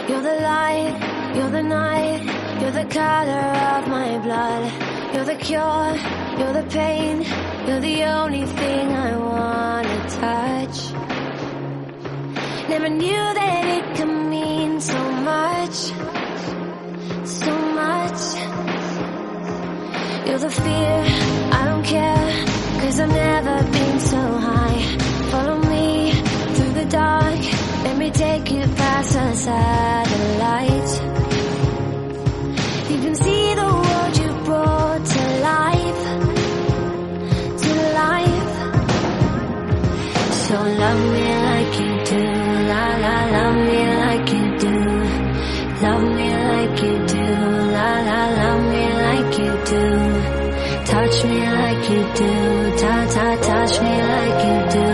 You're the light, you're the night, you're the color of my blood. You're the cure, you're the pain, you're the only thing I wanna touch. Never knew that it could mean so much, so much. You're the fear, I don't care, 'cause I've never been so high. Follow me through the dark, let me take you past the satellites. You can see the world you brought to life, to life. So love me like you do, la la, love me like you do. Love me like you do, la la, love me like you do. Touch me like you do, ta ta, touch me like you do.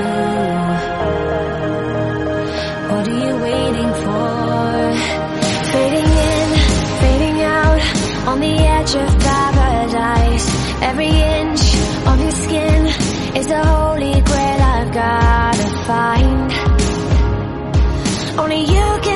What are you waiting for? Fading in, fading out, on the edge of paradise. Every inch of your skin is the holy grail I've gotta find. Only you can